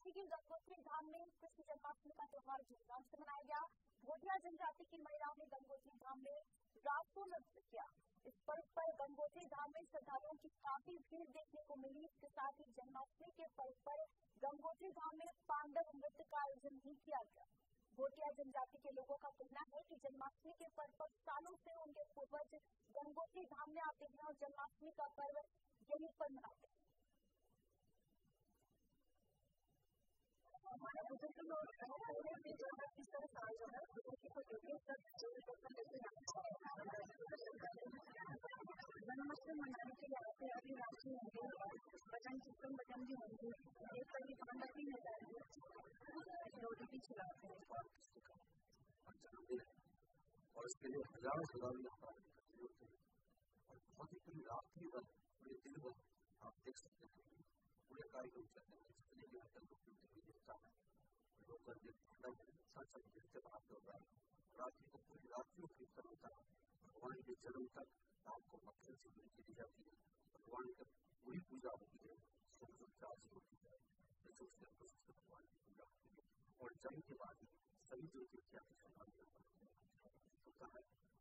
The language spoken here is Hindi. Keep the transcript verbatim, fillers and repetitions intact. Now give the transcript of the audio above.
काशी के गंगोत्री धाम में कृष्ण जन्माष्टमी का त्योहार धूमधाम से मनाया गया। भोटिया जनजाति की महिलाओं ने गंगोत्री धाम में राष्ट्रीय नृत्य किया। इस पर्व पर गंगोत्री धाम में श्रद्धालुओं की काफी भीड़ देखने को मिली। इसके साथ ही जन्माष्टमी के पर्व पर गंगोत्री धाम में पांडव नृत्य का आयोजन भी किया गया। भोटिया जनजाति के लोगों का कहना है कि जन्माष्टमी के पर्व पर सालों से उनके पूर्वज गंगोत्री धाम में आते हैं और जन्माष्टमी का पर्व यहीं पर मनाते हैं। हमारे बुजुर्ग लोग किस तरह साल जो है जन्माष्टमी मनाने के लिए आते हैं। अभी राशि होंगे, भजन कीर्तन भजन भी होंगे, एक तरह पांडव भी नहीं जाएंगे, रोटी भी खिलाते हैं और इसके लिए हजारों श्रद्धालु और बहुत ही पूरी रात्रि भर पूरे दिन भर आप देख सकते हैं पूरे कार्यक्रम चलते हैं। जितने भी आकर लोग देखता है लोग साथ साथ नृत्य भाग होता है। रात्रि को पूरी रात्रि कीर्तन होता है। भगवान के जन्म तक आपको मक्खन से दी जाती है। भगवान की पूरी पूजा होती है, सूर्योदय होती है, भगवान की पूजा होती है और जन्म के बाद सभी जो तीर्थयात्री होता है